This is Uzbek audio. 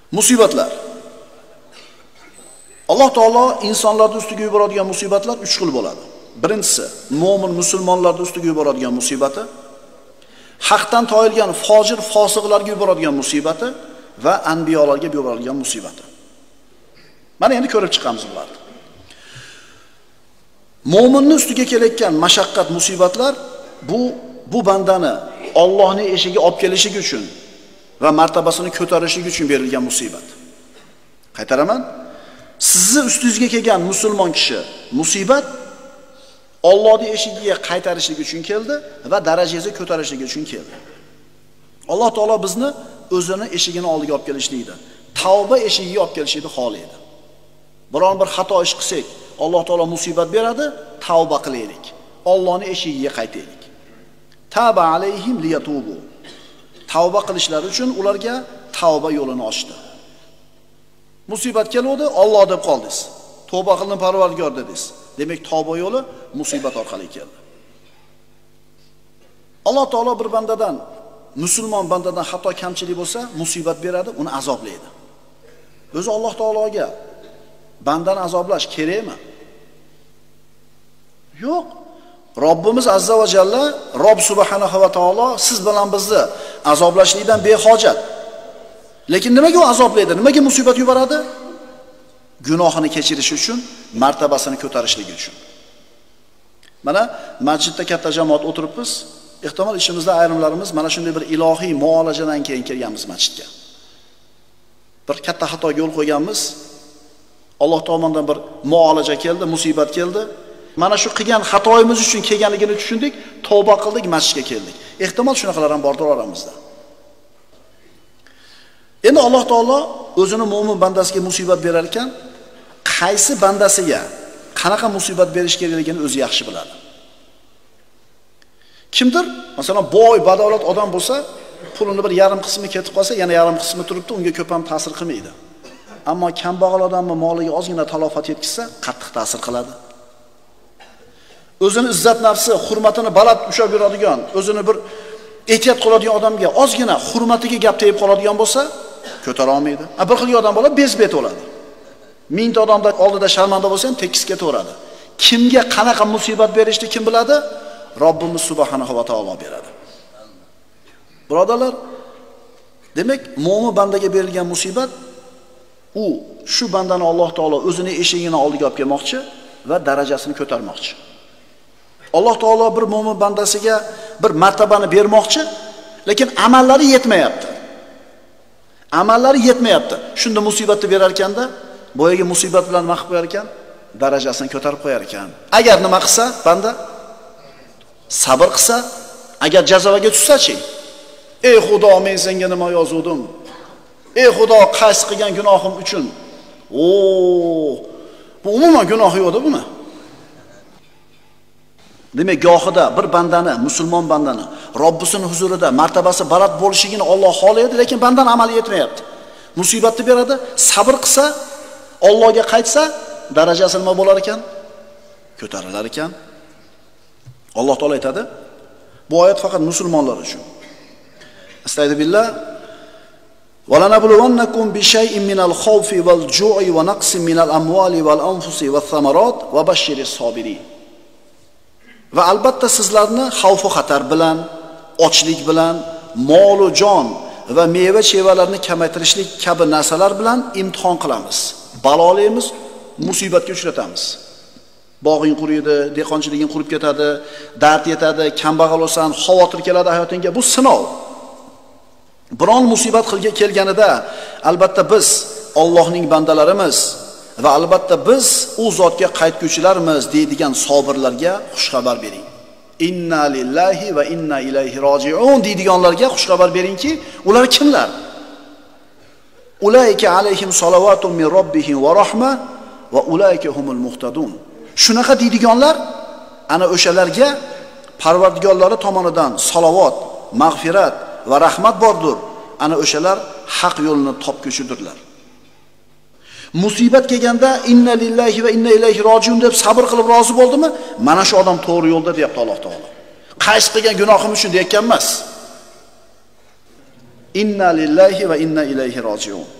Musibatlar. Alloh taolo insonlar ustiga yuboradigan musibatlar 3 xil bo'ladi. Birinchisi, mo'min musulmonlar ustiga yuboradigan musibati, haqdan toyilgan fojir fosiqlarga yuboradigan musibati va anbiyolarga yuboradigan musibati. Mana endi ko'rib chiqamiz bularni. Mo'minning ustiga kelayotgan mashaqqat, musibatlar bu bandani Allohning eshigiga olib kelishi uchun va martabasini ko'tarishi uchun berilgan musibat. Qaytaraman. Sizni ustingizga kelgan musulmon kishi musibat Allohning eshigiga qaytarishlik uchun keldi va darajangizni ko'tarishlik uchun keldi. Alloh taolo bizni o'zini eshigini oldiga olib kelishlikdi. Tavba eshigiga olib kelishni xohlaydi. Biron bir xato ish qilsak, Alloh taolo musibat beradi, tavba qilaylik. Allohning eshigiga qaytaylik. Taba alayhim liyatubu. Tavba qilishlari uchun ularga tavba yo'lini ochdi. Musibat keldi, Alloh deb qoldingiz. Tavba qildim Parvardigor dedingiz. Demak, tavba yo'li musibat orqali keldi. Alloh taolo bir bandadan, musulmon bandadan xato kamchilik bo'lsa, musibat beradi, uni azoblaydi. O'zi Alloh taologa bandani azoblash kerakmi? Yo'q. Robbimiz azza va jalla, Robb subhanahu va taolo siz bilan bizni azoblashlikdan behojat. Lekin nimaga u azoblaydi? Nimaga musibat yuboradi? Gunohini kechirish uchun, martabasini ko'tarishlik uchun. Mana masjidda katta jamoat o'tiribmiz. Ehtimol ishimizda ayrimlarimiz mana shunday bir ilohiy muolajadan keyin kelganmiz masjidga. Bir katta xatoga yo'l qo'yganmiz. Alloh tomonidan bir muolaja keldi, musibat keldi. Mana shu qilgan xatoyimiz uchun kelganligini tushundik, tavba qildik, masjidga keldik. Ehtimol shunaqalar ham bordir oramizda. Endi Alloh taolo o'zini mo'min bandasiga musibat berar ekan, qaysi bandasiga qanaqa musibat berish kerakligini o'zi yaxshi biladi. Kimdir, masalan, boy, badavlat odam bo'lsa, pulini bir yarim qismi ketib qolsa, yana yarim qismi turibdi, unga ko'p ham ta'sir qilmaydi. Ammo kambag'al odamning moliga ozgina talofat yetkazsa, qattiq ta'sir qiladi. O'zini izzat nafsi, hurmatini baland ushlab yuradigan, o'zini bir ehtiyot qiladigan odamga ozgina hurmatiga gap tegib qoladigan bo'lsa, ko'tara olmaydi. Bir xil odam bo'lib bezbet bo'ladi. 1000 ta odamning oldida sharmanda bo'lsa ham tekis ketaveradi. Kimga qanaqa musibat berishni kim biladi? Robbimiz subhanahu va taolo beradi. Birodarlar, demak, mo'min bandaga berilgan musibat u shu bandani Alloh taolo o'zining eshigini oldiga olib kelmoqchi va darajasini ko'tarmoqchi. Alloh taolo bir mo'min bandasiga bir martabani bermoqchi, lekin amallari yetmayapti. Amallari yetmayapti. Shunda musibatni berar ekanda, boyaga musibat bilan nima qilib qo'yar ekan? Darajasini ko'tarib qo'yar ekan. Agar nima qilsa, banda sabr qilsa, agar jazoga tushsa-chi? Ey Xudo, men senga nima yozuvdim? Ey Xudo, qaysi qilgan gunohim uchun? Bu umuman gunoh yo'q-da buni. Demak, gohida bir bandani, musulmon bandani Robbisining huzurida martabasi baland bo'lishini Alloh xohlaydi, lekin bandan amali yetmayapti. Musibatni beradi, sabr qilsa, Allohga qaytsa, darajasi nima bo'lar ekan? Ko'tarilar ekan. Alloh taolo aytadi, bu oyat faqat musulmonlar uchun. Astagfirullah. وَلَنَبْلُوَنَّكُمْ بِشَيْءٍ مِنَ الْخَوْفِ وَالْجُوعِ وَنَقْصٍ مِنَ الْأَمْوَالِ وَالْأَنْفُسِ وَالثَّمَرَاتِ وَبَشِّرِ الصَّابِرِينَ. Va albatta sizlarni xavf va xatar bilan, ochlik bilan, mol va jon va meva-chevalarni kamaytirishlik kabi narsalar bilan imtihon qilamiz. Balolaymiz, musibatga uchratamiz. Bog'ing quriydi, dehqonchiliging qurib ketadi, dard yetadi, kambag'al bo'lsan, xavotir keladi hayotingga. Bu sinov. Biron musibat kelganida albatta biz Allohning bandalarimiz va albatta biz u zotga qaytguvchilarmiz deydigan sabirlarga xush xabar bering. Inna lillahi va inna ilayhi roji'un deydiganlarga xush xabar beringki, ular kimlar? Ulaika alayhim salavatun min robbihim va rahma va ulaika humul muhtadun. Shunaqa deydiganlar ana o'shalarga Parvardigorlari tomonidan salovat, mag'firat va rahmat bordir. Ana o'shalar haq yo'lni topguchidirlar. Musibat kelganda inna lillahi va inna ilayhi rojiun deb sabr qilib rozi bo'ldimi? Mana shu odam to'g'ri yo'lda deyapti Alloh taolo. Qaysi qilgan gunohim uchun deyotgan emas. Inna lillahi va inna ilayhi rojiun.